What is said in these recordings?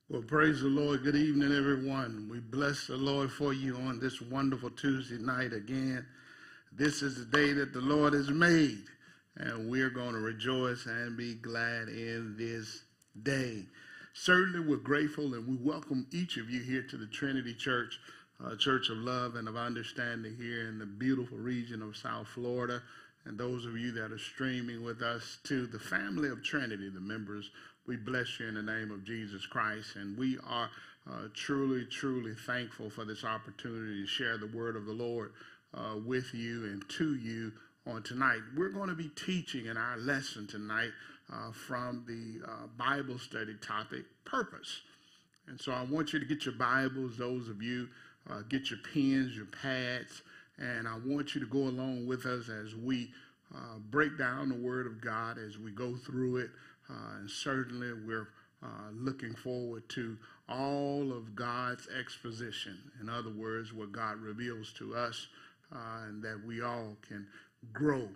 Well, praise the Lord. Good evening, everyone. We bless the Lord for you on this wonderful Tuesday night again. This is the day that the Lord has made, and we're going to rejoice and be glad in this day. Certainly, we're grateful, and we welcome each of you here to the Trinity Church, Church of Love and of Understanding here in the beautiful region of South Florida, and those of you that are streaming with us to the family of Trinity, the members. We bless you in the name of Jesus Christ, and we are truly, truly thankful for this opportunity to share the word of the Lord with you and to you on tonight. We're going to be teaching in our lesson tonight from the Bible study topic, purpose. And so I want you to get your Bibles, those of you, get your pens, your pads, and I want you to go along with us as we break down the Word of God, as we go through it. And certainly we're looking forward to all of God's exposition. In other words, what God reveals to us, and that we all can grow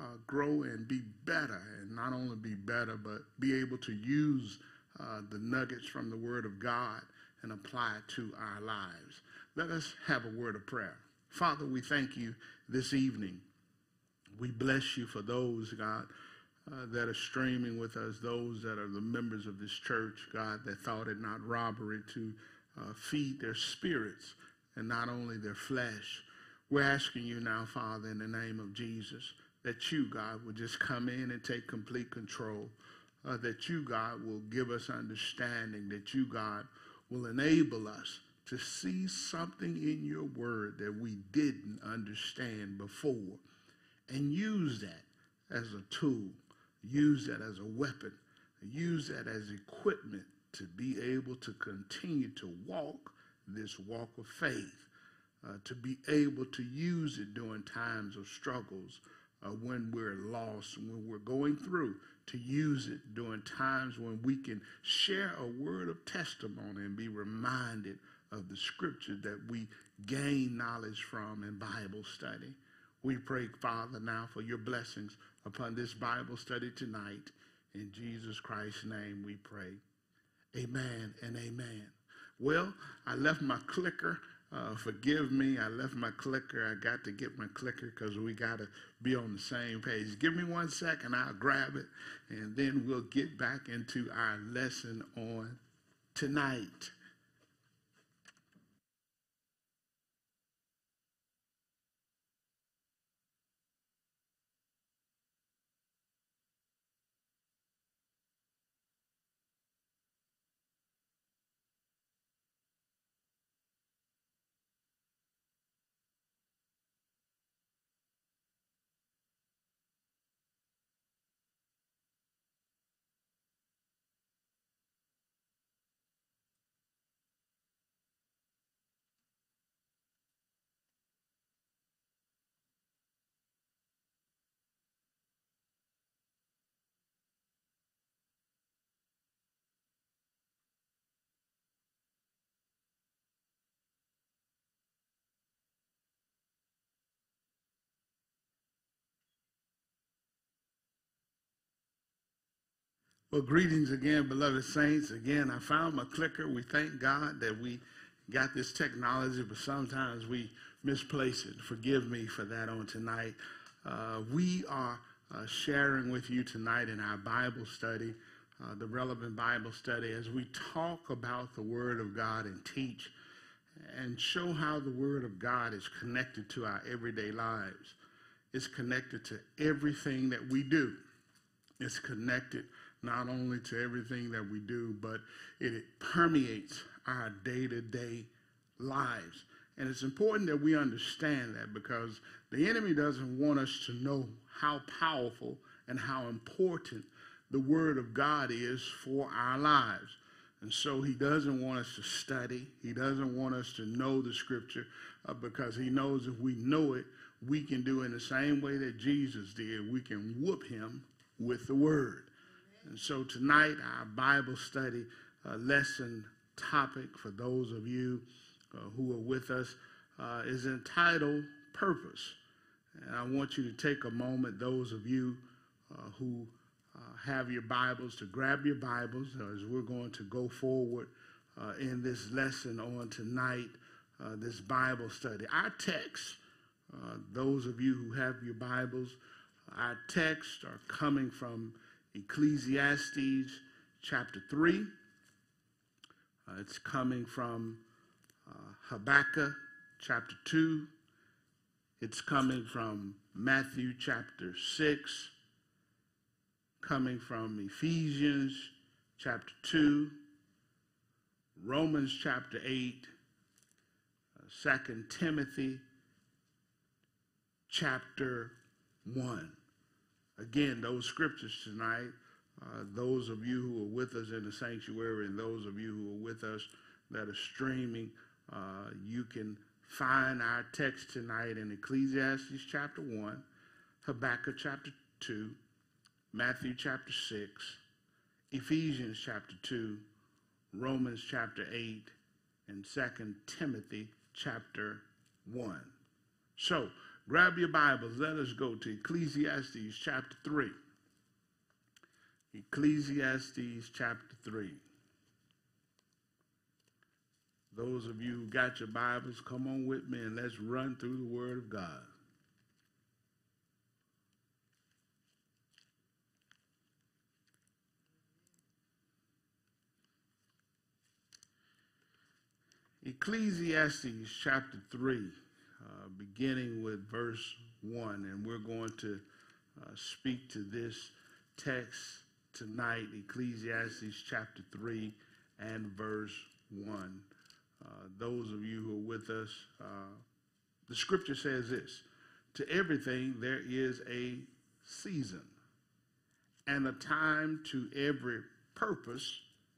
and be better. And not only be better, but be able to use the nuggets from the Word of God and apply it to our lives. Let us have a word of prayer. Father, we thank you this evening. We bless you for those, God, that are streaming with us, those that are the members of this church, God, that thought it not robbery to feed their spirits and not only their flesh. We're asking you now, Father, in the name of Jesus, that you, God, would just come in and take complete control, that you, God, will give us understanding, that you, God, will enable us to see something in your word that we didn't understand before, and use that as a tool. Use that as a weapon. Use that as equipment to be able to continue to walk this walk of faith, to be able to use it during times of struggles, when we're lost, when we're going through, to use it during times when we can share a word of testimony and be reminded of the scripture that we gain knowledge from in Bible study. We pray, Father, now for your blessings upon this Bible study tonight. In Jesus Christ's name we pray. Amen and amen. Well, I left my clicker. Forgive me. I left my clicker. I got to get my clicker because we got to be on the same page. Give me 1 second. I'll grab it, and then we'll get back into our lesson on tonight. Well, greetings again, beloved saints. Again, I found my clicker. We thank God that we got this technology, but sometimes we misplace it. Forgive me for that on tonight. We are sharing with you tonight in our Bible study, the relevant Bible study, as we talk about the Word of God and teach and show how the Word of God is connected to our everyday lives. It's connected to everything that we do. It's connected not only to everything that we do, but it permeates our day-to-day lives. And it's important that we understand that, because the enemy doesn't want us to know how powerful and how important the Word of God is for our lives. And so he doesn't want us to study. He doesn't want us to know the scripture, because he knows if we know it, we can do it in the same way that Jesus did. We can whoop him with the Word. And so tonight, our Bible study lesson topic for those of you who are with us is entitled Purpose. And I want you to take a moment, those of you who have your Bibles, to grab your Bibles as we're going to go forward in this lesson on tonight, this Bible study. Our text, those of you who have your Bibles, our texts are coming from Ecclesiastes chapter 3. It's coming from Habakkuk chapter 2. It's coming from Matthew chapter 6, coming from Ephesians chapter 2, Romans chapter 8, 2 Timothy chapter 1. Again, those scriptures tonight, those of you who are with us in the sanctuary and those of you who are with us that are streaming, you can find our text tonight in Ecclesiastes chapter 1, Habakkuk chapter 2, Matthew chapter 6, Ephesians chapter 2, Romans chapter 8, and 2 Timothy chapter 1. So, grab your Bibles. Let us go to Ecclesiastes chapter 3. Ecclesiastes chapter 3. Those of you who got your Bibles, come on with me and let's run through the Word of God. Ecclesiastes chapter 3, beginning with verse 1, and we're going to speak to this text tonight, Ecclesiastes chapter 3 and verse 1. Those of you who are with us, the scripture says this: to everything there is a season and a time to every purpose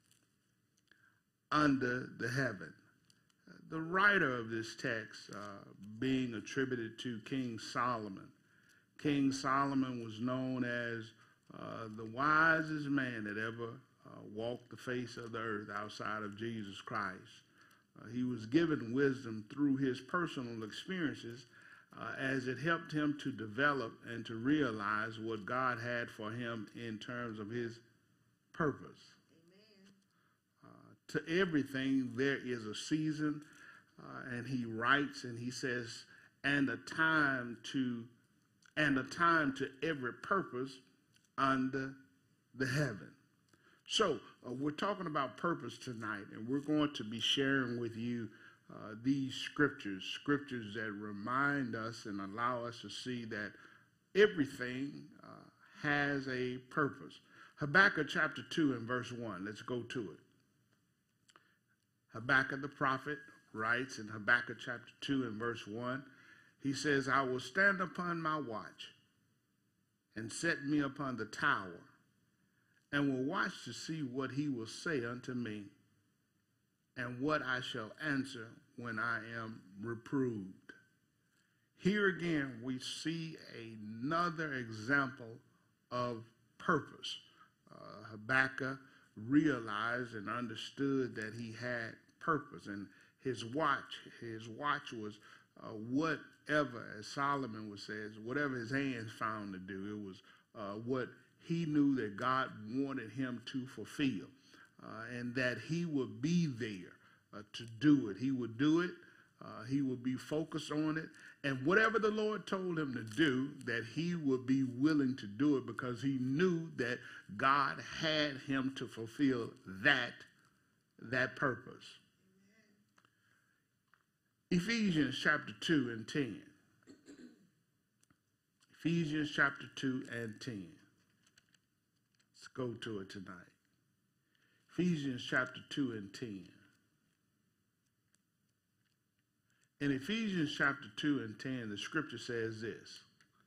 under the heaven. The writer of this text being attributed to King Solomon. King Solomon was known as the wisest man that ever walked the face of the earth outside of Jesus Christ. He was given wisdom through his personal experiences as it helped him to develop and to realize what God had for him in terms of his purpose. To everything there is a season, and he writes and he says, and a time to every purpose under the heaven. So we're talking about purpose tonight, and we're going to be sharing with you these scriptures that remind us and allow us to see that everything has a purpose. Habakkuk chapter 2 and verse 1. Let's go to it. Habakkuk the prophet writes in Habakkuk chapter 2 and verse 1, he says, I will stand upon my watch and set me upon the tower, and will watch to see what he will say unto me, and what I shall answer when I am reproved. Here again we see another example of purpose. Habakkuk realized and understood that he had purpose, and his watch was whatever, as Solomon would say, whatever his hands found to do. It was what he knew that God wanted him to fulfill, and that he would be there to do it. He would do it. He would be focused on it. And whatever the Lord told him to do, that he would be willing to do it because he knew that God had him to fulfill that purpose. Ephesians chapter 2 and 10. Ephesians chapter 2 and 10. Let's go to it tonight. Ephesians chapter 2 and 10. In Ephesians chapter 2 and 10, the scripture says this: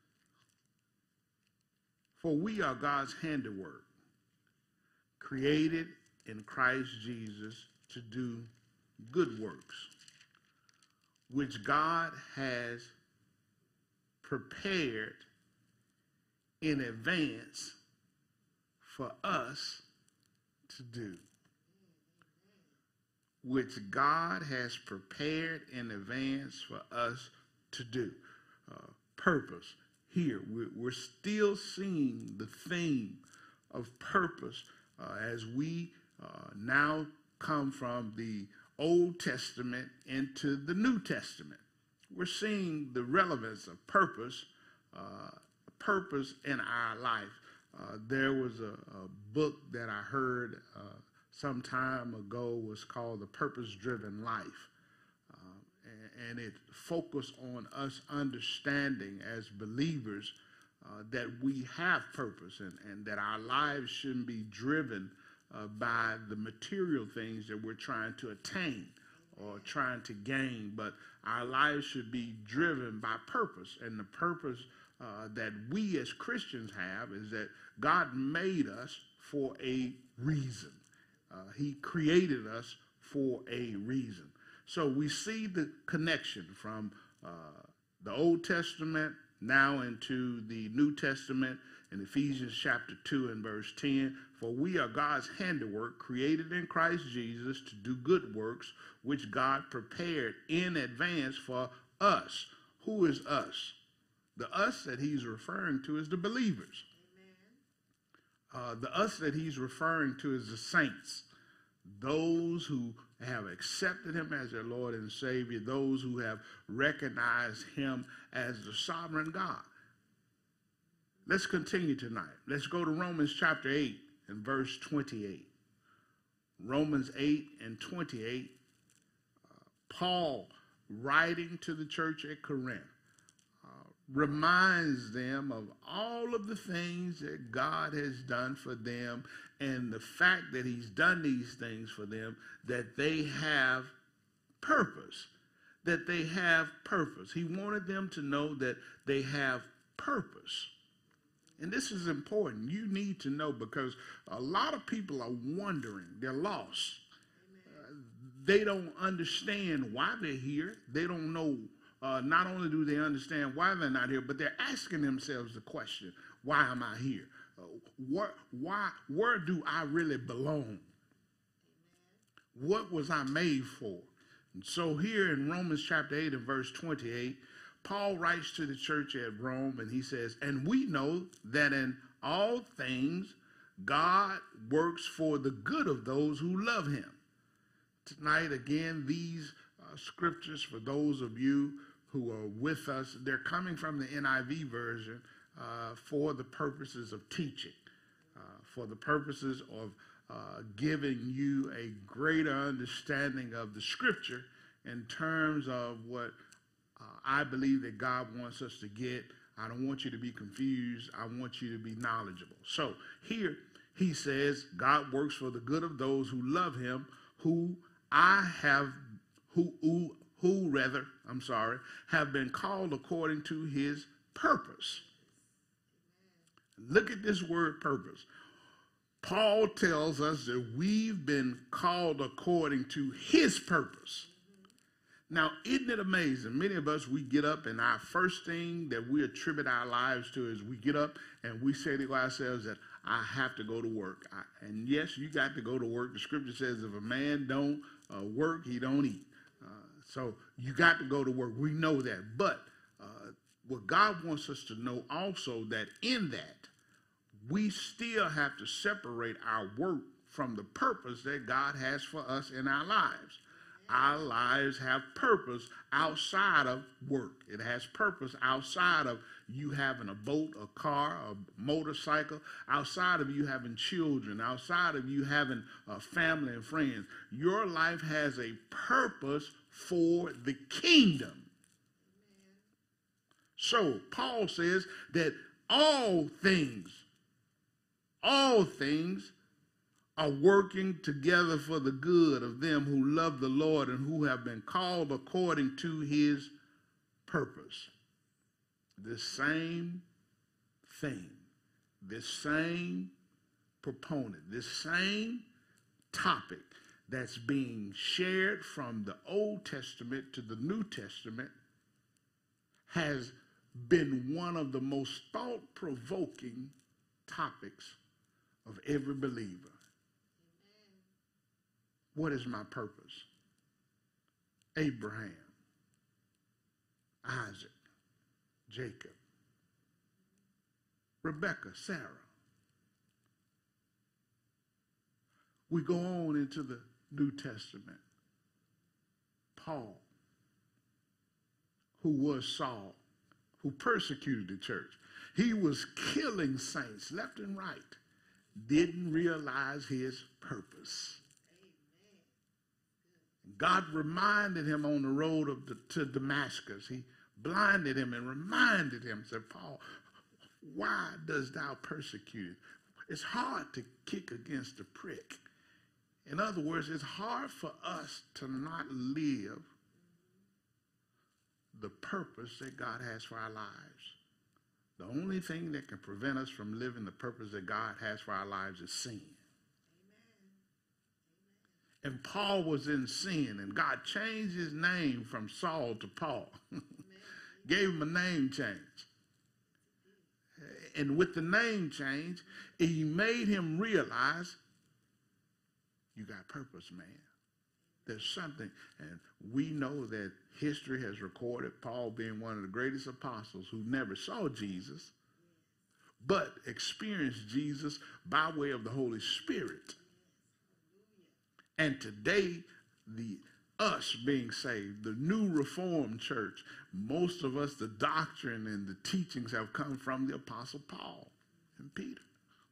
for we are God's handiwork, created in Christ Jesus to do good works, which God has prepared in advance for us to do. Which God has prepared in advance for us to do. Purpose. Here, we're still seeing the theme of purpose as we now come from the Old Testament into the New Testament. We're seeing the relevance of purpose in our life. There was a book that I heard some time ago was called The Purpose-Driven Life. And it focused on us understanding as believers that we have purpose and that our lives shouldn't be driven by the material things that we're trying to attain or trying to gain, but our lives should be driven by purpose. And the purpose that we as Christians have is that God made us for a reason. He created us for a reason. So we see the connection from the Old Testament now into the New Testament in Ephesians chapter 2 and verse 10. For we are God's handiwork, created in Christ Jesus to do good works, which God prepared in advance for us. Who is us? The us that he's referring to is the believers. The us that he's referring to is the saints, those who have accepted him as their Lord and Savior, those who have recognized him as the sovereign God. Let's continue tonight. Let's go to Romans chapter 8 and verse 28. Romans 8 and 28, Paul, writing to the church at Corinth, reminds them of all of the things that God has done for them and the fact that he's done these things for them, that they have purpose, that they have purpose. He wanted them to know that they have purpose. And this is important. You need to know, because a lot of people are wondering. They're lost. They don't understand why they're here. They don't know. Not only do they understand why they're not here, but they're asking themselves the question, why am I here? Where do I really belong? What was I made for? And so here in Romans chapter 8 and verse 28, Paul writes to the church at Rome, and he says, and we know that in all things God works for the good of those who love him. Tonight, again, these scriptures, for those of you who are with us, they're coming from the NIV version for the purposes of teaching, for the purposes of giving you a greater understanding of the scripture in terms of what I believe that God wants us to get. I don't want you to be confused. I want you to be knowledgeable. So here he says, God works for the good of those who love him, who have been called according to his purpose. Look at this word purpose. Paul tells us that we've been called according to his purpose. Now, isn't it amazing? Many of us, we get up and our first thing that we attribute our lives to is we get up and we say to ourselves that I have to go to work. And yes, you got to go to work. The scripture says if a man don't work, he don't eat. So you got to go to work. We know that. But what God wants us to know also, that in that, we still have to separate our work from the purpose that God has for us in our lives. Our lives have purpose outside of work. It has purpose outside of you having a boat, a car, a motorcycle, outside of you having children, outside of you having a family and friends. Your life has a purpose for the kingdom. So Paul says that all things are working together for the good of them who love the Lord and who have been called according to his purpose. The same thing, this same proponent, this same topic that's being shared from the Old Testament to the New Testament has been one of the most thought-provoking topics of every believer. What is my purpose? Abraham, Isaac, Jacob, Rebecca, Sarah. We go on into the New Testament, Paul, who was Saul, who persecuted the church. He was killing saints left and right. Didn't realize his purpose. God reminded him on the road to Damascus. He blinded him and reminded him, said, Paul, why dost thou persecute? It's hard to kick against the prick. In other words, it's hard for us to not live the purpose that God has for our lives. The only thing that can prevent us from living the purpose that God has for our lives is sin. And Paul was in sin, and God changed his name from Saul to Paul. Gave him a name change. And with the name change, he made him realize, you got purpose, man. There's something. And we know that history has recorded Paul being one of the greatest apostles who never saw Jesus, but experienced Jesus by way of the Holy Spirit. And today, us being saved, the new Reformed church, most of us, the doctrine and the teachings have come from the Apostle Paul and Peter.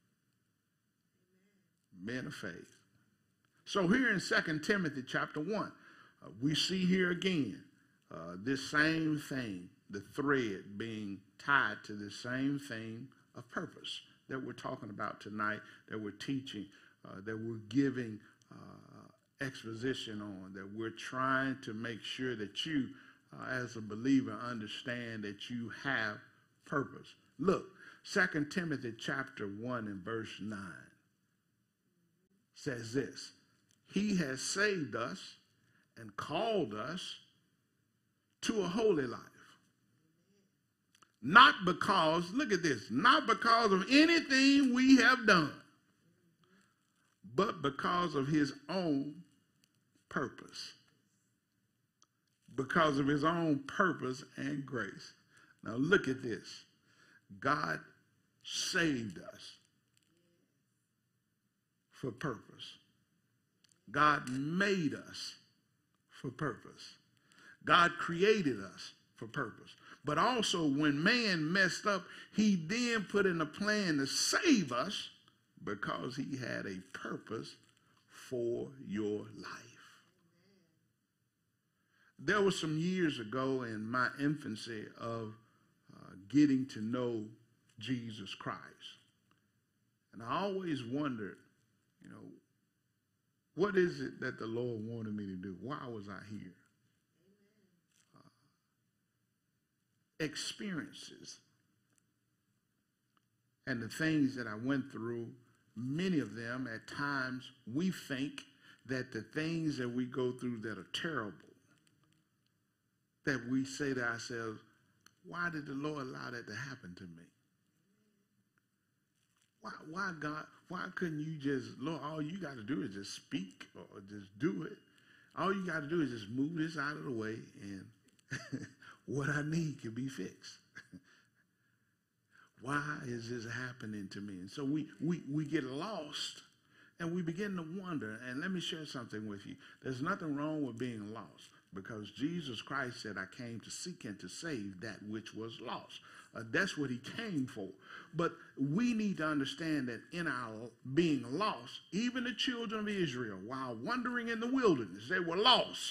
Men of faith. So here in 2 Timothy chapter 1, we see here again this same thing, the thread being tied to the same thing of purpose that we're talking about tonight, that we're teaching, that we're giving exposition on, that we're trying to make sure that you, as a believer, understand that you have purpose. Look, 2 Timothy chapter 1 and verse 9 says this, he has saved us and called us to a holy life. Not because, look at this, not because of anything we have done, but because of his own purpose. Because of his own purpose and grace. Now look at this. God saved us for purpose. God made us for purpose. God created us for purpose. But also when man messed up, he then put in a plan to save us because he had a purpose for your life. There was some years ago in my infancy of getting to know Jesus Christ. And I always wondered, what is it that the Lord wanted me to do? Why was I here? Experiences and the things that I went through, many of them at times we think that the things that we go through that are terrible, that we say to ourselves, why did the Lord allow that to happen to me? Why God, why couldn't you just, Lord, all you got to do is just speak or just do it. All you got to do is just move this out of the way and what I need can be fixed. Why is this happening to me? And so we get lost and we begin to wonder. And let me share something with you. There's nothing wrong with being lost because Jesus Christ said, I came to seek and to save that which was lost. That's what he came for. But we need to understand that in our being lost, even the children of Israel, while wandering in the wilderness, they were lost.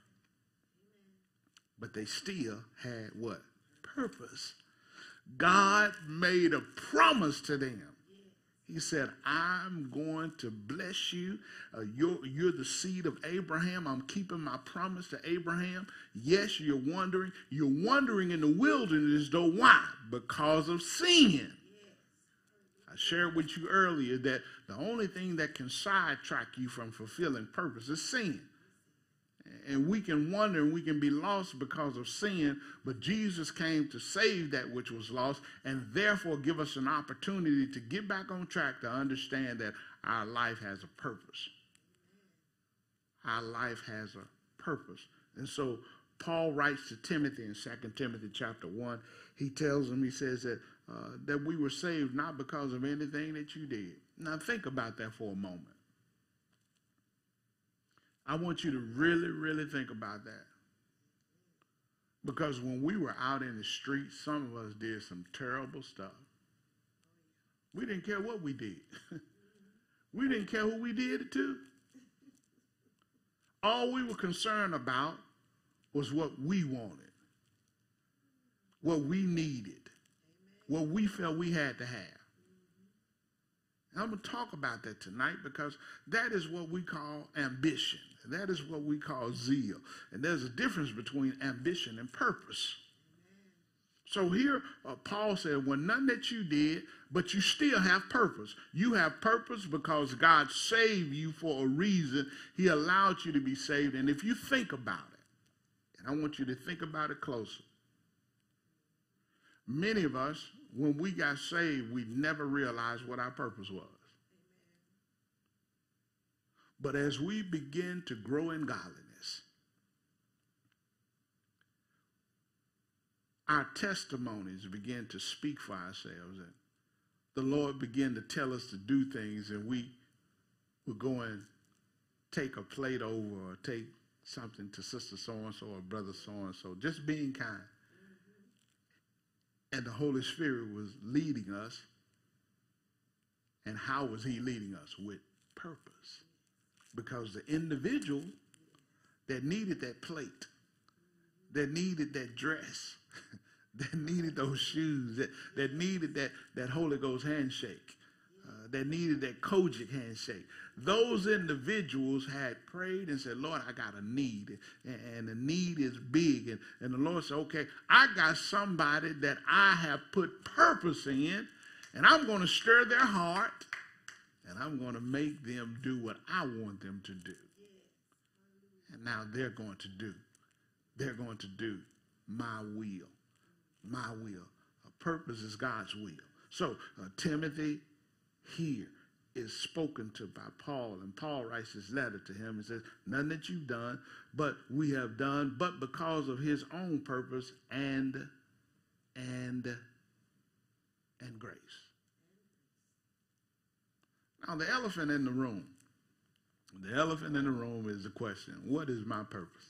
But they still had what? Purpose. God made a promise to them. He said, I'm going to bless you. You're the seed of Abraham. I'm keeping my promise to Abraham. Yes, you're wandering. You're wandering in the wilderness, though. Why? Because of sin. I shared with you earlier that the only thing that can sidetrack you from fulfilling purpose is sin. And we can wonder and we can be lost because of sin, but Jesus came to save that which was lost and therefore give us an opportunity to get back on track to understand that our life has a purpose. Our life has a purpose. And so Paul writes to Timothy in 2 Timothy chapter 1. He tells him, he says that we were saved not because of anything that you did. Now think about that for a moment. I want you to really, really think about that. Because when we were out in the streets, some of us did some terrible stuff. We didn't care what we did. We didn't care who we did it to. All we were concerned about was what we wanted, what we needed, what we felt we had to have. And I'm going to talk about that tonight because that is what we call ambition. That is what we call zeal. And there's a difference between ambition and purpose. So here, Paul said, well, none that you did, but you still have purpose. You have purpose because God saved you for a reason. He allowed you to be saved. And if you think about it, and I want you to think about it closer. Many of us, when we got saved, we never realized what our purpose was. But as we begin to grow in godliness, our testimonies begin to speak for ourselves, and the Lord began to tell us to do things, and we would go and take a plate over or take something to sister so-and-so or brother so-and-so, just being kind. And the Holy Spirit was leading us. And how was he leading us? With purpose. Because the individual that needed that plate, that needed that dress, that needed those shoes, that needed that Holy Ghost handshake, that needed that Kojic handshake. Those individuals had prayed and said, Lord, I got a need, and the need is big. And the Lord said, okay, I got somebody that I have put purpose in, and I'm going to stir their heart, and I'm going to make them do what I want them to do. And now they're going to do my will. My will. A purpose is God's will. So Timothy here is spoken to by Paul, and Paul writes his letter to him and says, none that you've done, but we have done, but because of his own purpose and grace. Now the elephant in the room is the question, what is my purpose?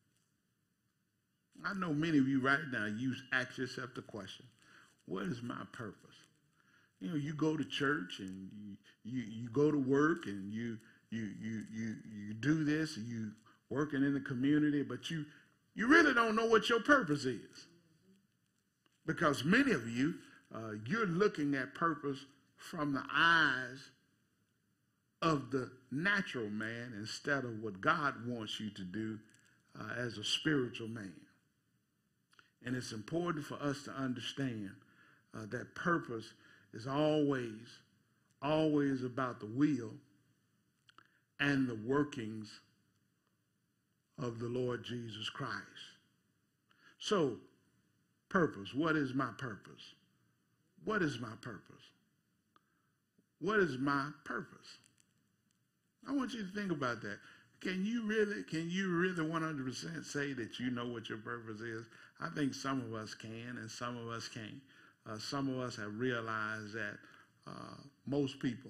I know many of you right now, you ask yourself the question, what is my purpose? You know, you go to church and you go to work and you do this, and you working in the community, but you really don't know what your purpose is. Because many of you, you're looking at purpose from the eyes of the natural man instead of what God wants you to do as a spiritual man. And it's important for us to understand that purpose is always about the will and the workings of the Lord Jesus Christ. So, purpose. What is my purpose? What is my purpose? What is my purpose? I want you to think about that. Can you really 100% say that you know what your purpose is? I think some of us can and some of us can't. Some of us have realized that most people,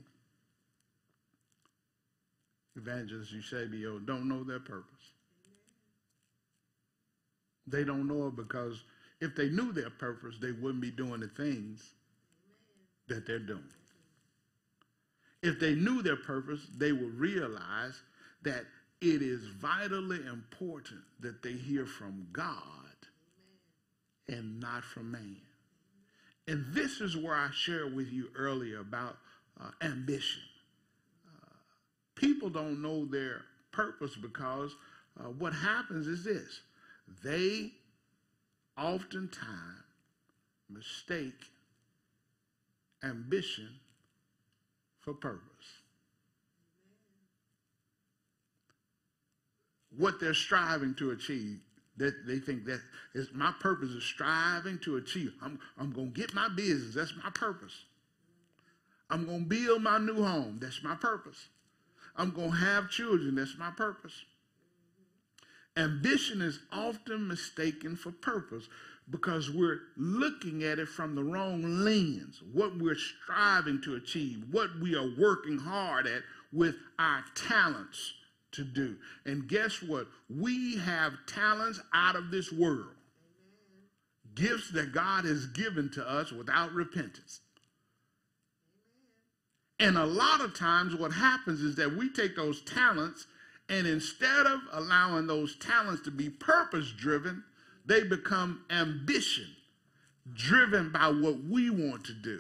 Evangelist Eusebio, don't know their purpose. They don't know it because if they knew their purpose, they wouldn't be doing the things that they're doing. If they knew their purpose, they would realize that it is vitally important that they hear from God and not from man. And this is where I shared with you earlier about ambition. People don't know their purpose because what happens is this. They oftentimes mistake ambition for purpose. What they're striving to achieve, that they think that is my purpose is striving to achieve. I'm going to get my business. That's my purpose. I'm going to build my new home. That's my purpose. I'm going to have children. That's my purpose. Ambition is often mistaken for purpose because we're looking at it from the wrong lens, what we're striving to achieve, what we are working hard at with our talents to do. And guess what? We have talents out of this world. Gifts that God has given to us without repentance. And a lot of times what happens is that we take those talents, and instead of allowing those talents to be purpose-driven, they become ambition-driven by what we want to do.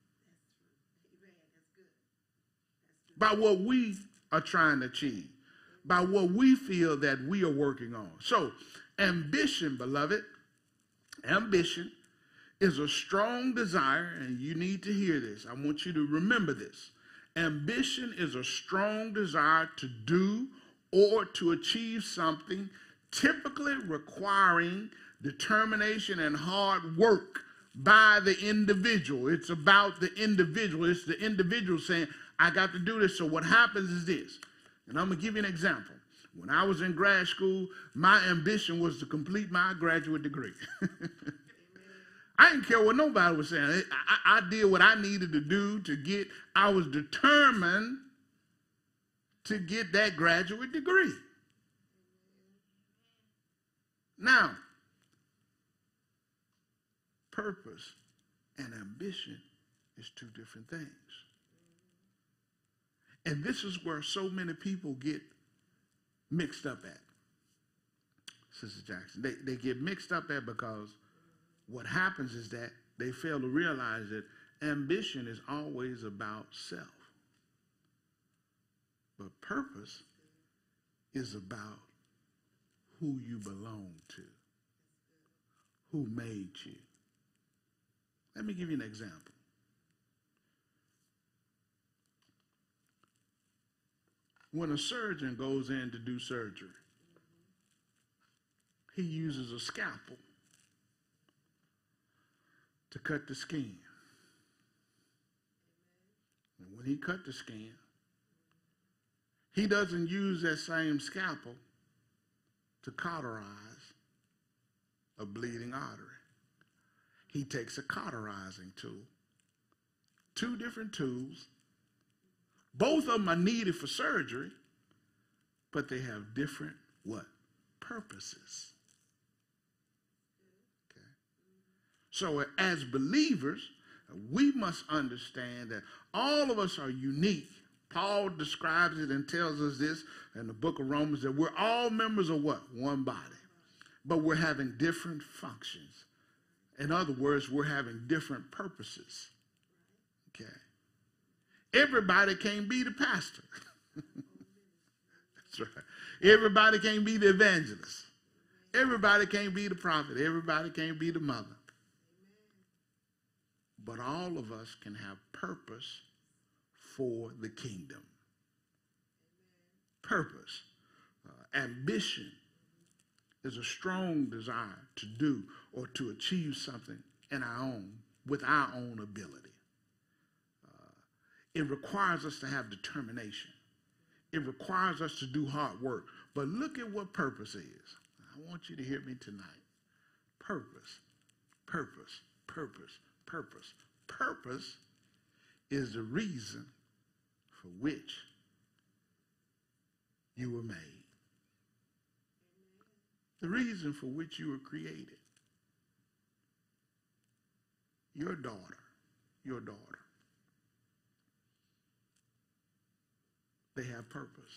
By what we are trying to achieve. By what we feel that we are working on. So, ambition, beloved, ambition is a strong desire, and you need to hear this. I want you to remember this. Ambition is a strong desire to do or to achieve something, typically requiring determination and hard work by the individual. It's about the individual. It's the individual saying, I got to do this. So what happens is this, and I'm going to give you an example. When I was in grad school, my ambition was to complete my graduate degree. I didn't care what nobody was saying. I did what I needed to do to get, I was determined to get that graduate degree. Now, purpose and ambition is two different things. And this is where so many people get mixed up at, Sister Jackson. They get mixed up at because what happens is that they fail to realize that ambition is always about self. But purpose is about who you belong to, who made you. Let me give you an example. When a surgeon goes in to do surgery, he uses a scalpel to cut the skin. And when he cut the skin, he doesn't use that same scalpel to cauterize a bleeding artery. He takes a cauterizing tool. Two different tools. Both of them are needed for surgery, but they have different what? Purposes. Okay. So as believers, we must understand that all of us are unique. Paul describes it and tells us this in the book of Romans, that we're all members of what? One body. But we're having different functions. In other words, we're having different purposes. Okay. Everybody can't be the pastor. That's right. Everybody can't be the evangelist. Everybody can't be the prophet. Everybody can't be the mother. But all of us can have purpose for the kingdom. Purpose. Ambition is a strong desire to do or to achieve something with our own ability. It requires us to have determination. It requires us to do hard work. But look at what purpose is. I want you to hear me tonight. Purpose, purpose, purpose, purpose. Purpose is the reason for which you were made. The reason for which you were created. Your daughter. They have purpose.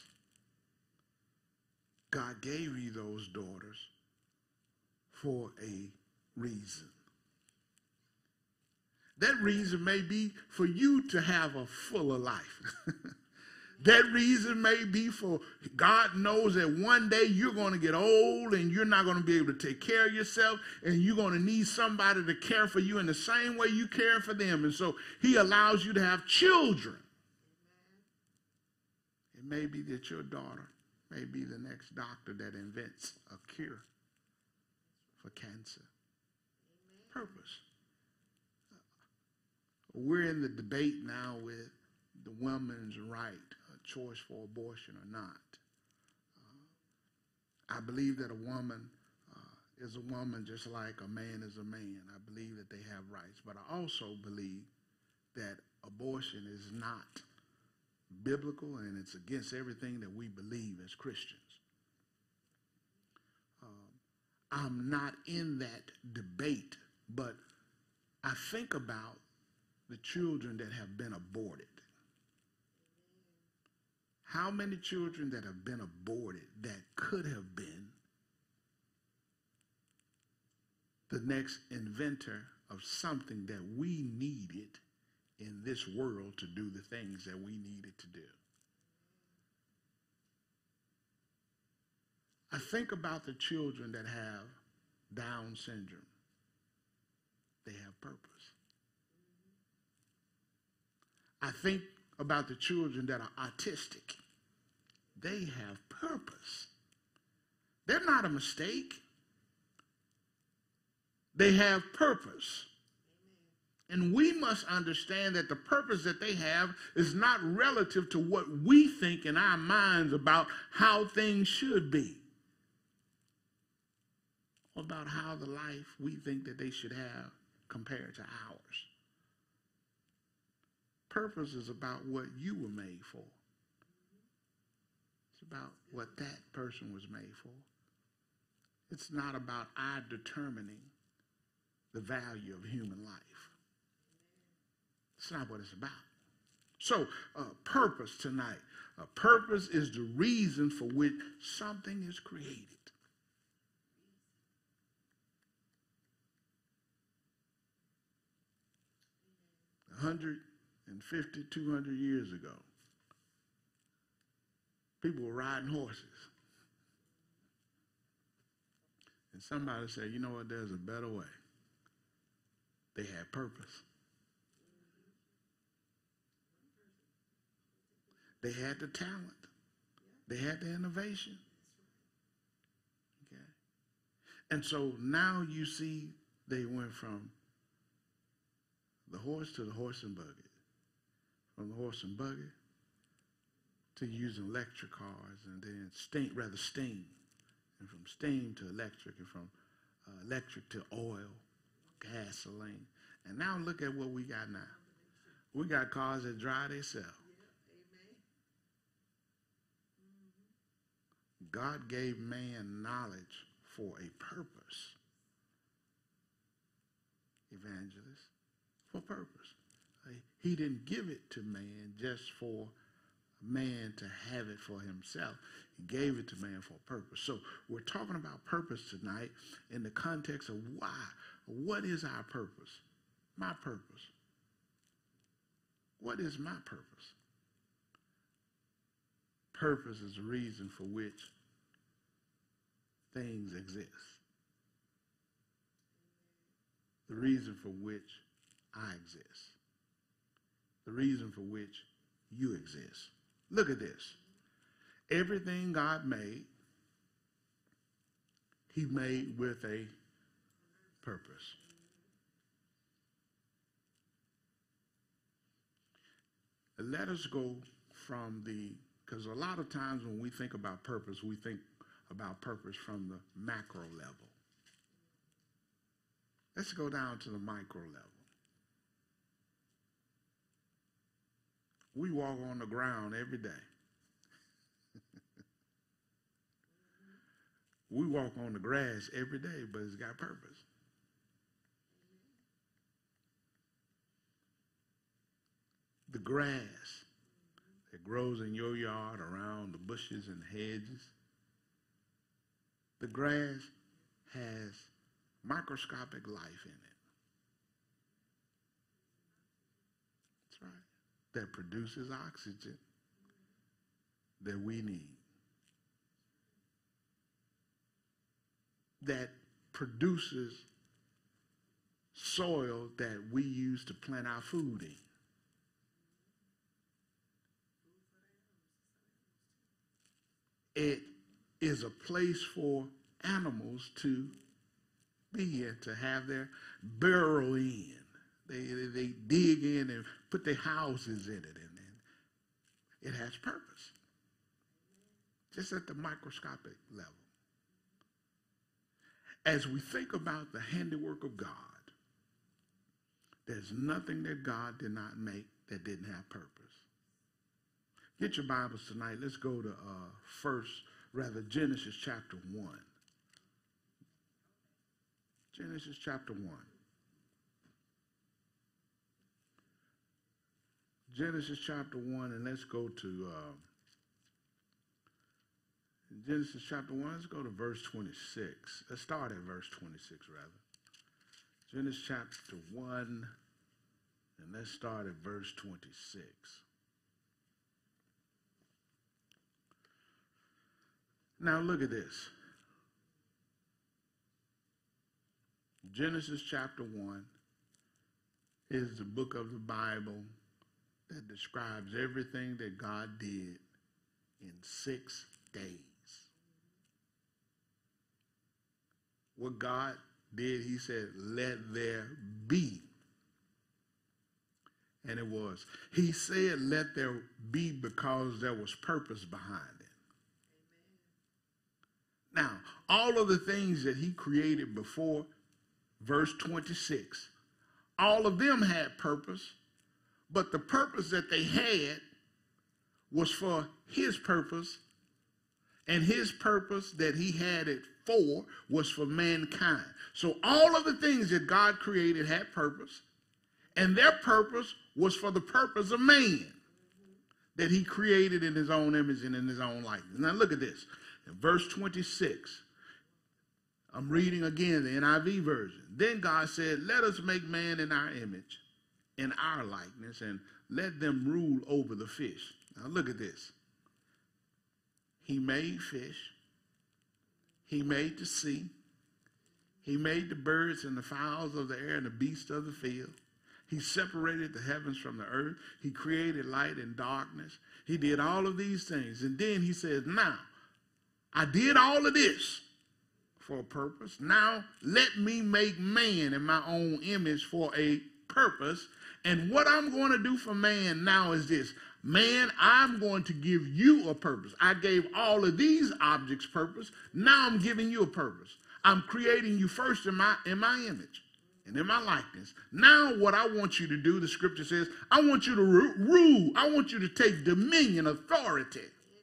God gave you those daughters for a reason. That reason may be for you to have a fuller life. That reason may be for God knows that one day you're going to get old and you're not going to be able to take care of yourself, and you're going to need somebody to care for you in the same way you care for them. And so he allows you to have children. It may be that your daughter may be the next doctor that invents a cure for cancer. Purpose. We're in the debate now with the woman's right, choice for abortion or not. I believe that a woman is a woman just like a man is a man. I believe that they have rights. But I also believe that abortion is not biblical, and it's against everything that we believe as Christians. I'm not in that debate, but I think about the children that have been aborted. How many children that have been aborted that could have been the next inventor of something that we needed in this world to do the things that we needed to do? I think about the children that have Down syndrome. They have purpose. I think about the children that are autistic. They have purpose. They're not a mistake. They have purpose. And we must understand that the purpose that they have is not relative to what we think in our minds about how things should be, or about how the life we think that they should have compared to ours. Purpose is about what you were made for. It's about what that person was made for. It's not about our determining the value of human life. It's not what it's about. So, purpose tonight. Purpose is the reason for which something is created. 150, 200 years ago, people were riding horses. And somebody said, you know what, there's a better way. They had purpose. They had the talent. They had the innovation. Okay. And so now you see they went from the horse to the horse and buggy. From the horse and buggy to using electric cars, and then steam. And from steam to electric, and from electric to oil, gasoline. And now look at what we got now. We got cars that drive themselves. God gave man knowledge for a purpose. Evangelist, for purpose. He didn't give it to man just for man to have it for himself. He gave it to man for a purpose. So we're talking about purpose tonight in the context of why. What is our purpose? My purpose. What is my purpose? Purpose is the reason for which things exist. The reason for which I exist. The reason for which you exist. Look at this. Everything God made, he made with a purpose. Let us go from because a lot of times when we think about purpose, we think about purpose from the macro level. Let's go down to the micro level. We walk on the ground every day. We walk on the grass every day, but it's got purpose. The grass that grows in your yard around the bushes and hedges, the grass has microscopic life in it. That's right. That produces oxygen that we need. That produces soil that we use to plant our food in. It is a place for animals to be in, to have their burrow in. They dig in and put their houses in it, and then it has purpose. Just at the microscopic level. As we think about the handiwork of God, there's nothing that God did not make that didn't have purpose. Get your Bibles tonight. Let's go to Genesis chapter 1. Genesis chapter 1. Genesis chapter 1, and let's go to Genesis chapter 1. Let's go to verse 26. Let's start at verse 26, rather. Genesis chapter 1, and let's start at verse 26. Now look at this. Genesis chapter 1 is the book of the Bible that describes everything that God did in 6 days. What God did, he said, let there be. And it was. He said, let there be, because there was purpose behind it. Now, all of the things that he created before verse 26, all of them had purpose, but the purpose that they had was for his purpose, and his purpose that he had it for was for mankind. So all of the things that God created had purpose, and their purpose was for the purpose of man that he created in his own image and in his own likeness. Now look at this. In verse 26, I'm reading again the NIV version. Then God said, let us make man in our image, in our likeness, and let them rule over the fish. Now look at this. He made fish. He made the sea. He made the birds and the fowls of the air and the beasts of the field. He separated the heavens from the earth. He created light and darkness. He did all of these things. And then he says, now, I did all of this for a purpose. Now, let me make man in my own image for a purpose. And what I'm going to do for man now is this. Man, I'm going to give you a purpose. I gave all of these objects purpose. Now I'm giving you a purpose. I'm creating you first in my image and in my likeness. Now what I want you to do, the scripture says, I want you to rule. I want you to take dominion, authority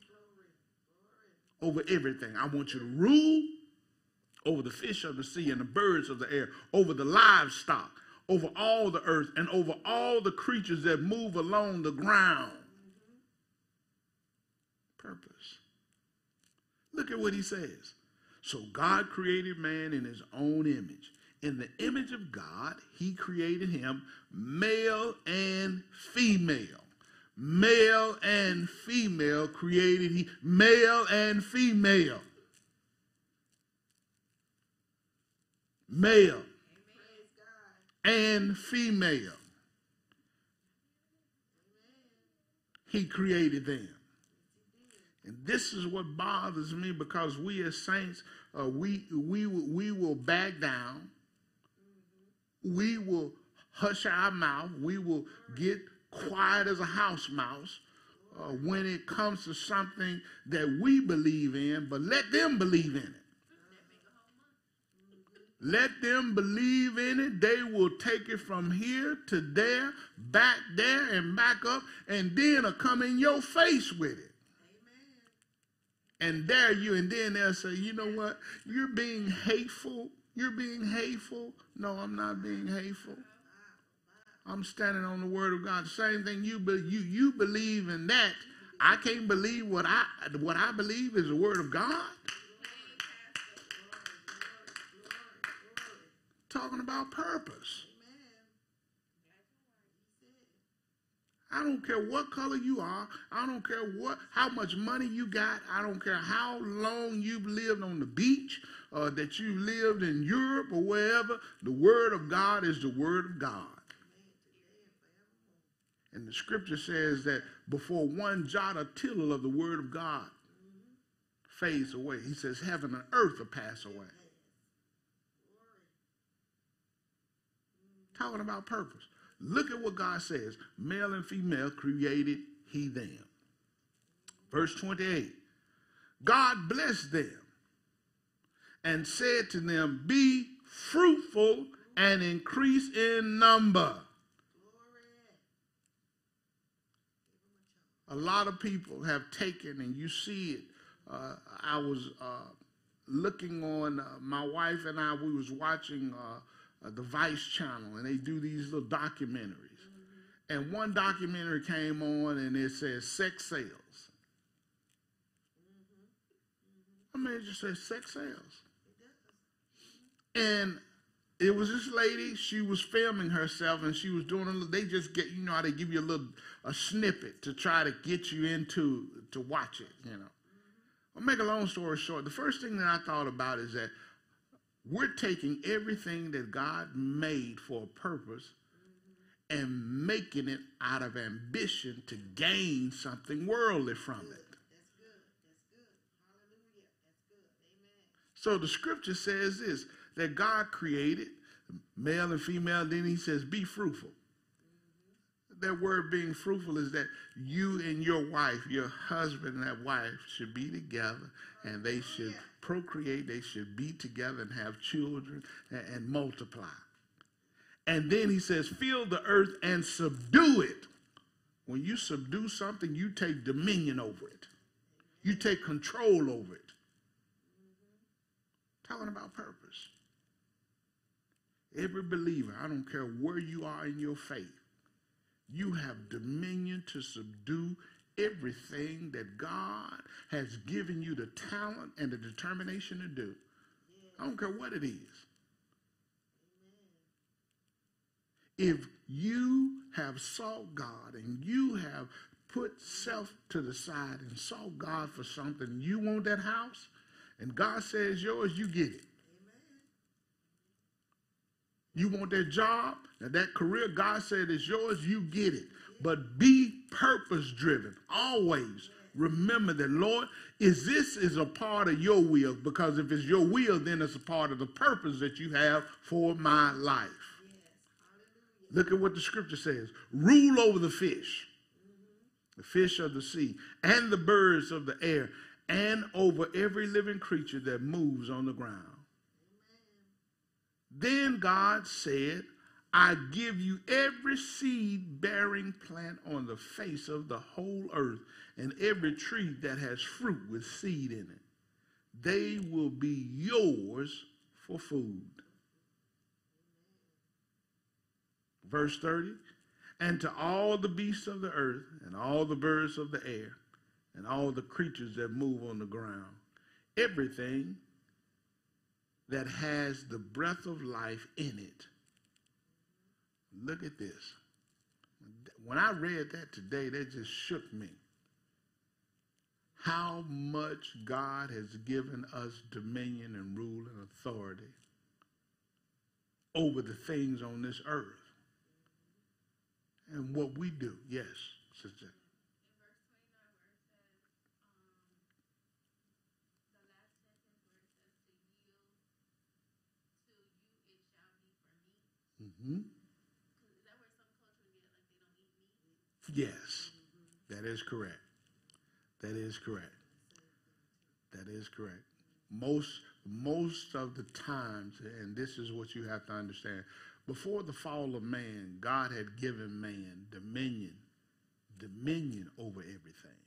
over everything. I want you to rule over the fish of the sea and the birds of the air, over the livestock, over all the earth, and over all the creatures that move along the ground. Purpose. Look at what he says. So God created man in his own image. In the image of God, he created him, male and female. Male and female created he. Male and female. Male and female. He created them. And this is what bothers me, because we as saints, we will back down. We will hush our mouth. We will get quiet as a house mouse when it comes to something that we believe in, but let them believe in it. Let them believe in it. They will take it from here to there, back there, and back up, and then come in your face with it. And dare you, and then they'll say, you know what, you're being hateful. You're being hateful. No, I'm not being hateful. I'm standing on the word of God. Same thing you believe in that. I can't believe what I believe is the word of God. Talking about purpose. I don't care what color you are. I don't care how much money you got. I don't care how long you've lived on the beach, that you lived in Europe or wherever. The word of God is the word of God. And the scripture says that before one jot or tittle of the word of God fades away, he says heaven and earth will pass away. Talking about purpose. Look at what God says. Male and female created he them. Verse 28. God blessed them and said to them, be fruitful and increase in number. a lot of people have taken, and you see it. I was looking on, my wife and I, we was watching the Vice channel, and they do these little documentaries. And one documentary came on, and it says sex sales. I mean, it just says sex sales. And it was this lady, she was filming herself, and she was doing, they just get, you know how they give you a snippet to try to get you into, to watch it, you know. I'll make a long story short. The first thing that I thought about is that we're taking everything that God made for a purpose and making it out of ambition to gain something worldly from it. That's good. That's good. Hallelujah. That's good. Amen. So the scripture says this, that God created male and female. Then he says, be fruitful. That word being fruitful is that you and your wife, your husband and that wife should be together, and they should procreate. They should be together and have children and multiply. And then he says, fill the earth and subdue it. When you subdue something, you take dominion over it. You take control over it. Talking about purpose. Every believer, I don't care where you are in your faith, you have dominion to subdue everything that God has given you the talent and the determination to do. I don't care what it is. If you have sought God and you have put self to the side and sought God for something, you want that house, and God says yours, you get it. You want that job, and that career, God said is yours, you get it. But be purpose-driven. Always remember that, Lord, this is a part of your will, because if it's your will, then it's a part of the purpose that you have for my life. Look at what the scripture says. Rule over the fish of the sea, and the birds of the air, and over every living creature that moves on the ground. Then God said, I give you every seed-bearing plant on the face of the whole earth, and every tree that has fruit with seed in it. They will be yours for food. Verse 30, and to all the beasts of the earth, and all the birds of the air, and all the creatures that move on the ground, everything that has the breath of life in it. Look at this. When I read that today, that just shook me. How much God has given us dominion and rule and authority over the things on this earth. And what we do. Yes, sister. Mm-hmm. Is that where some cultures get like they don't eat meat? Yes, that is correct. That is correct. That is correct. Most of the times, and this is what you have to understand, before the fall of man, God had given man dominion over everything.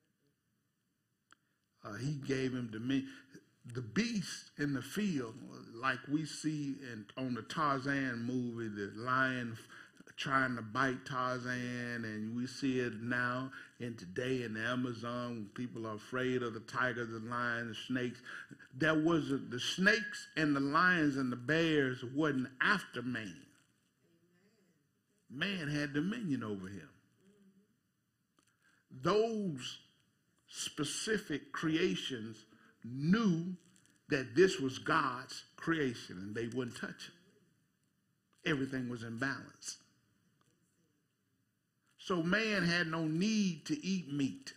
He gave him dominion. The beast in the field, like we see on the Tarzan movie, the lion trying to bite Tarzan, and we see it now and today in the Amazon. People are afraid of the tigers, the lions, the snakes. The snakes and the lions and the bears wasn't after man. Man had dominion over him. Those specific creations knew that this was God's creation, and they wouldn't touch it. Everything was in balance. So man had no need to eat meat.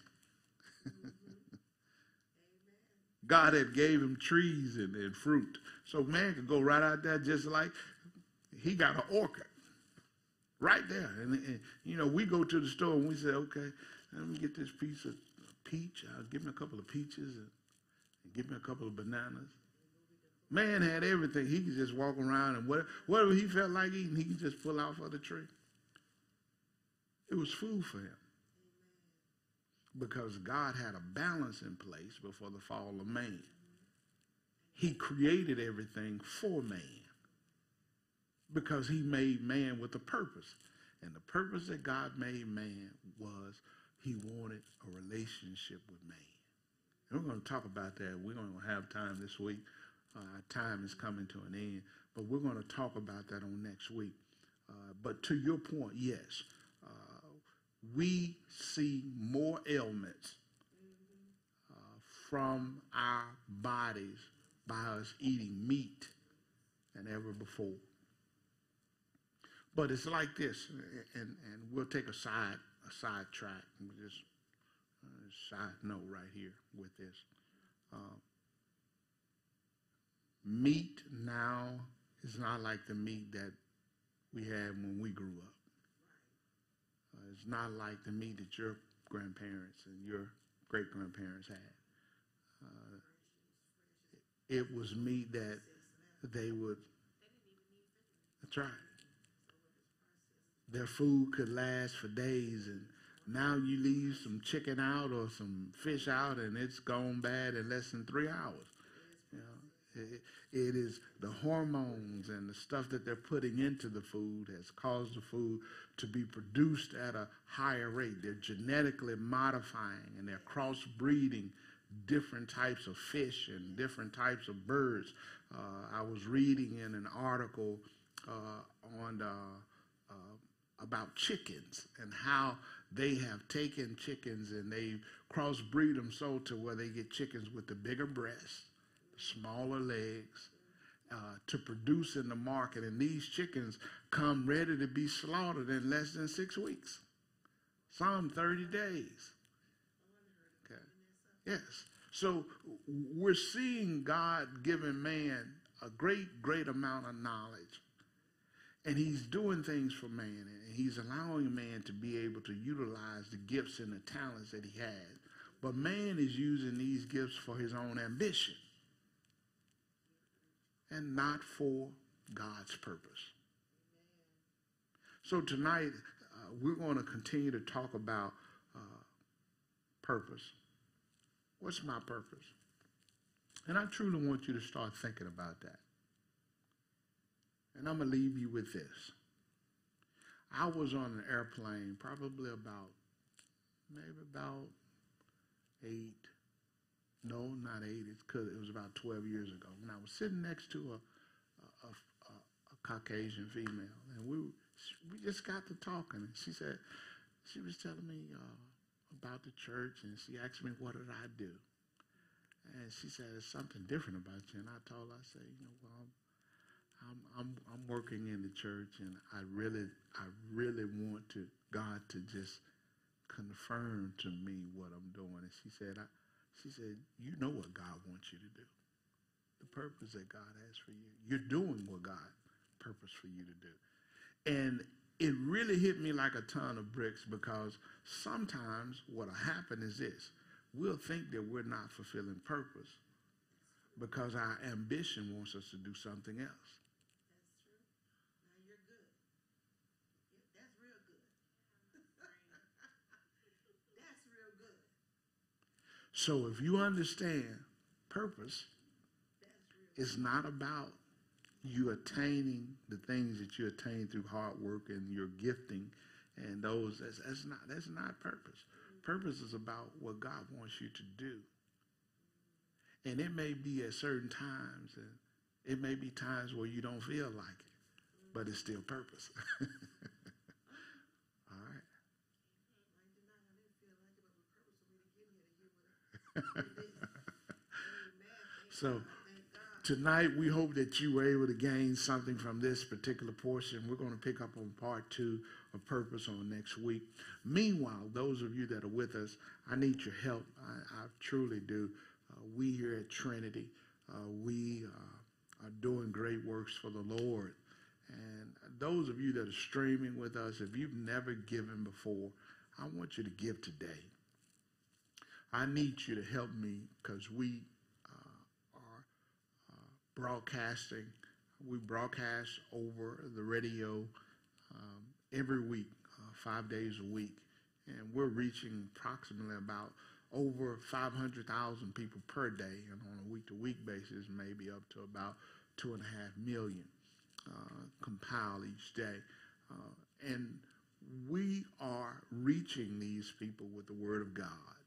God had gave him trees and fruit. So man could go right out there just like he got an orchard right there. And you know, we go to the store and we say, okay, let me get this piece of peach. Give me a couple of peaches and give me a couple of bananas. Man had everything. He could just walk around and whatever he felt like eating, he could just pull out of the tree. It was food for him. because God had a balance in place before the fall of man. He created everything for man because he made man with a purpose. And the purpose that God made man was he wanted a relationship with man. And we're going to talk about that. We're going to have time this week. Our time is coming to an end, but we're going to talk about that on next week. But to your point, yes, we see more ailments from our bodies by us eating meat than ever before. But it's like this, and we'll take a side track, and just a side note right here with this. Meat now is not like the meat that we had when we grew up. It's not like the meat that your grandparents and your great-grandparents had. It was meat that they would, that's right. Their food could last for days, and now you leave some chicken out or some fish out, and it's gone bad in less than 3 hours. You know, it is the hormones and the stuff that they're putting into the food has caused the food to be produced at a higher rate. They're genetically modifying and they're crossbreeding different types of fish and different types of birds. I was reading in an article on about chickens and how they have taken chickens and they crossbreed them so to where they get chickens with the bigger breasts, smaller legs, to produce in the market. And these chickens come ready to be slaughtered in less than 6 weeks. Some 30 days. Okay. Yes. So we're seeing God giving man a great amount of knowledge. And he's doing things for man, and he's allowing man to be able to utilize the gifts and the talents that he has. But man is using these gifts for his own ambition and not for God's purpose. So tonight, we're going to continue to talk about purpose. What's my purpose? And I truly want you to start thinking about that. And I'm going to leave you with this. I was on an airplane probably maybe about 8. No, not 8. It was about 12 years ago. And I was sitting next to a Caucasian female. And we just got to talking. And she was telling me about the church. And she asked me, what did I do? And she said, there's something different about you. And I told her, I said, well, I'm working in the church, and I really want God to just confirm to me what I'm doing. And she said, you know what God wants you to do. The purpose that God has for you. You're doing what God purposed for you to do. And it really hit me like a ton of bricks, because sometimes what'll happen is this. We'll think that we're not fulfilling purpose because our ambition wants us to do something else. So if you understand purpose is not about you attaining the things that you attain through hard work and your gifting and those, that's not purpose. Purpose is about what God wants you to do. And it may be at certain times, and it may be times where you don't feel like it, but it's still purpose. All right. So tonight we hope that you were able to gain something from this particular portion. We're going to pick up on part 2 of purpose on next week. Meanwhile, those of you that are with us, I need your help. I truly do. We here at Trinity, we are doing great works for the Lord. And those of you that are streaming with us, if you've never given before, I want you to give today. I need you to help me, because we are broadcasting. We broadcast over the radio every week, 5 days a week. and we're reaching approximately about over 500,000 people per day, and on a week-to-week basis, maybe up to about 2.5 million compiled each day. And we are reaching these people with the Word of God.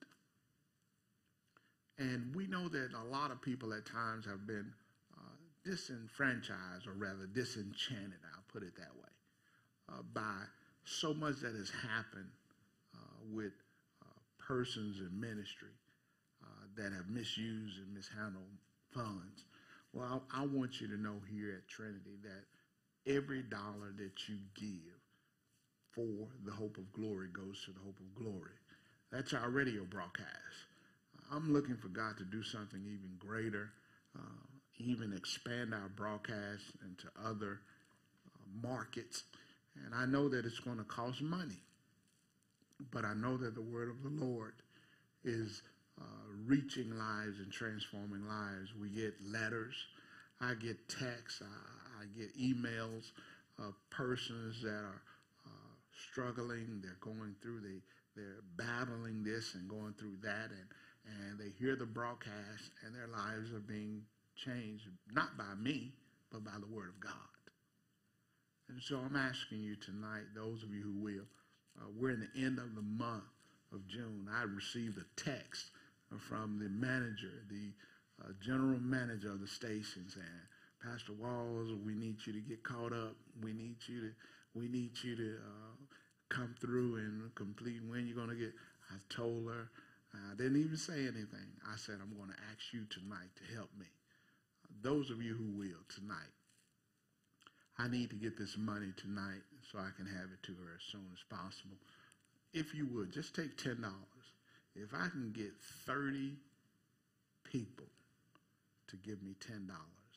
And we know that a lot of people at times have been disenfranchised, or rather disenchanted, I'll put it that way, by so much that has happened with persons in ministry that have misused and mishandled funds. Well, I want you to know here at Trinity that every dollar that you give for the Hope of Glory goes to the Hope of Glory. That's our radio broadcast. I'm looking for God to do something even greater, even expand our broadcast into other markets. And I know that it's going to cost money, but I know that the word of the Lord is reaching lives and transforming lives. We get letters, I get texts, I get emails of persons that are struggling, they're going through, they're battling this and going through that, and they hear the broadcast and their lives are being changed, not by me, but by the word of God. And so I'm asking you tonight, those of you who will, we're in the end of the month of June. I received a text from the manager, the general manager of the station, saying, Pastor Walls, we need you to get caught up. We need you to come through and complete. When you're going to get, I told her, I didn't even say anything. I said, I'm going to ask you tonight to help me. Those of you who will tonight, I need to get this money tonight so I can have it to her as soon as possible. If you would, just take $10. If I can get 30 people to give me $10,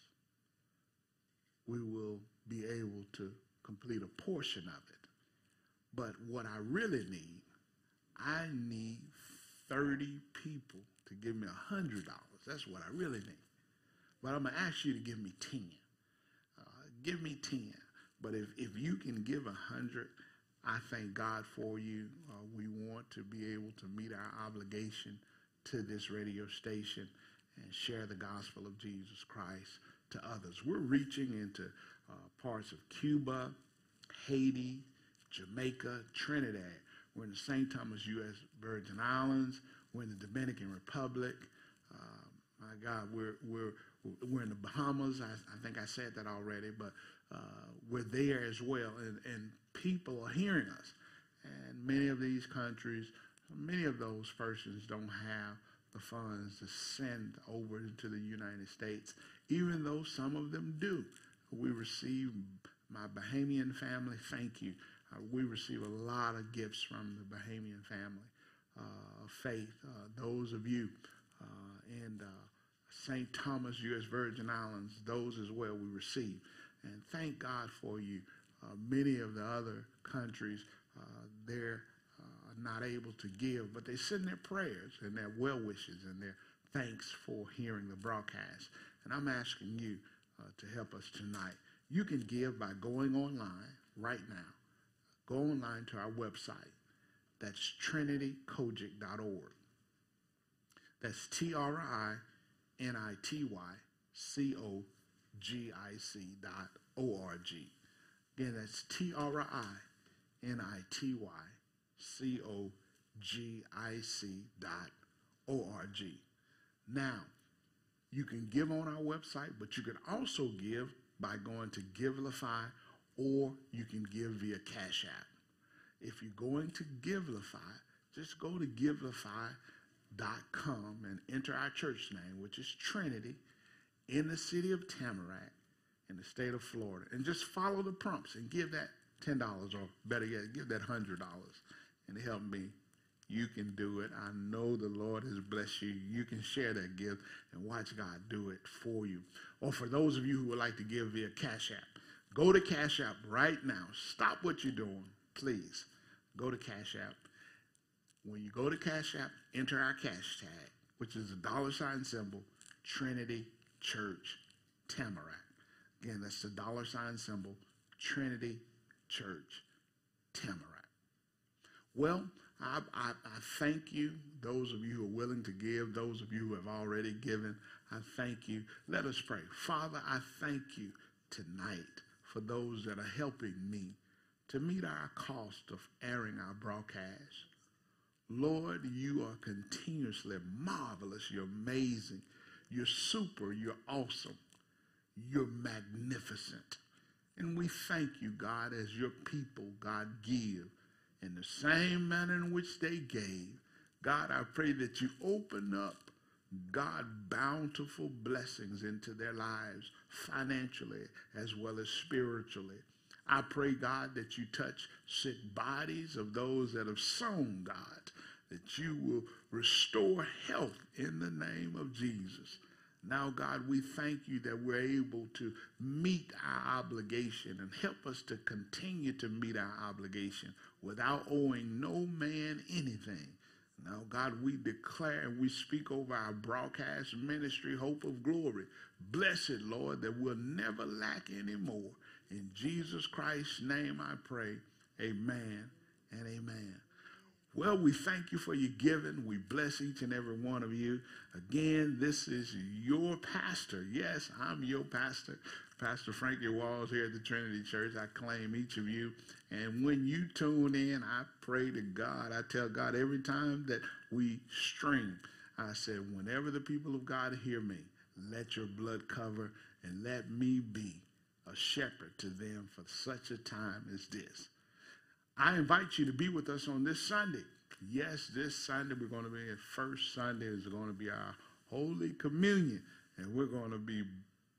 we will be able to complete a portion of it. But what I really need, I need 30 people to give me $100. That's what I really need. But I'm going to ask you to give me 10. Give me 10. But if you can give 100, I thank God for you. We want to be able to meet our obligation to this radio station and share the gospel of Jesus Christ to others. We're reaching into parts of Cuba, Haiti, Jamaica, Trinidad. We're in the St. Thomas U.S. Virgin Islands. We're in the Dominican Republic. My God, we're in the Bahamas. I think I said that already, but we're there as well, and people are hearing us. And many of these countries, many of those persons don't have the funds to send over into the United States, even though some of them do. We receive, my Bahamian family, thank you. We receive a lot of gifts from the Bahamian family of faith. Those of you in St. Thomas, U.S. Virgin Islands, those as well we receive. And thank God for you. Many of the other countries, they're not able to give, but they send their prayers and their well wishes and their thanks for hearing the broadcast. And I'm asking you to help us tonight. You can give by going online right now. Go online to our website. That's trinitycogic.org. That's TRINITYCOGIC.org. Again, that's TRINITYCOGIC.org. Now, you can give on our website, but you can also give by going to Givelify, or you can give via Cash App. If you're going to Givelify, just go to Givelify.com and enter our church name, which is Trinity, in the city of Tamarac, in the state of Florida. And just follow the prompts and give that $10, or better yet, give that $100 and help me. You can do it. I know the Lord has blessed you. You can share that gift and watch God do it for you. Or for those of you who would like to give via Cash App, go to Cash App right now. Stop what you're doing. Please go to Cash App. When you go to Cash App, enter our cash tag, which is a $ symbol, Trinity Church Tamarac. Again, that's the $ symbol, Trinity Church Tamarac. Well, I thank you, those of you who are willing to give, those of you who have already given, I thank you. Let us pray. Father, I thank you tonight for those that are helping me to meet our cost of airing our broadcast. Lord, you are continuously marvelous. You're amazing. You're super. You're awesome. You're magnificent. And we thank you, God, as your people, God, give in the same manner in which they gave. God, I pray that you open up, God, bountiful blessings into their lives, financially as well as spiritually. I pray, God, that you touch sick bodies of those that have sown, God, that you will restore health in the name of Jesus. Now, God, we thank you that we're able to meet our obligation and help us to continue to meet our obligation without owing no man anything. Now, God, we declare and we speak over our broadcast ministry, Hope of Glory. Bless it, Lord, that we'll never lack any more. In Jesus Christ's name I pray, amen and amen. Well, we thank you for your giving. We bless each and every one of you. Again, this is your pastor. Yes, I'm your pastor, Pastor Frankie Walls here at the Trinity Church. I claim each of you. And when you tune in, I pray to God. I tell God every time that we stream, I said, whenever the people of God hear me, let your blood cover and let me be a shepherd to them for such a time as this. I invite you to be with us on this Sunday. Yes, this Sunday we're going to be at first Sunday is going to be our Holy Communion. And we're going to be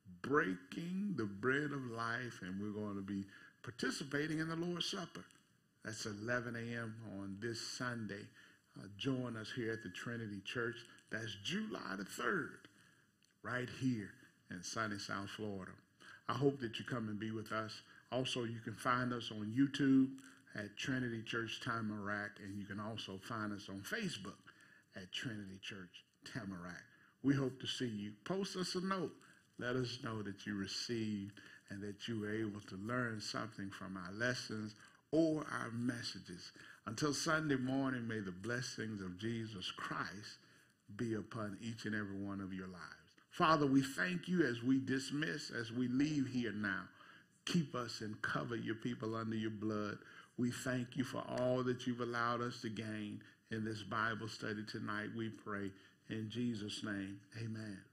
breaking the bread of life, and we're going to be participating in the Lord's Supper. That's 11 a.m. on this Sunday. Join us here at the Trinity Church. That's July the 3rd, right here in sunny South Florida. I hope that you come and be with us. Also, you can find us on YouTube at Trinity Church Tamarac, and you can also find us on Facebook at Trinity Church Tamarac. We hope to see you. Post us a note. Let us know that you received and that you were able to learn something from our lessons or our messages. Until Sunday morning, may the blessings of Jesus Christ be upon each and every one of your lives. Father, we thank you as we dismiss, as we leave here now. Keep us and cover your people under your blood. We thank you for all that you've allowed us to gain in this Bible study tonight. We pray in Jesus' name, amen.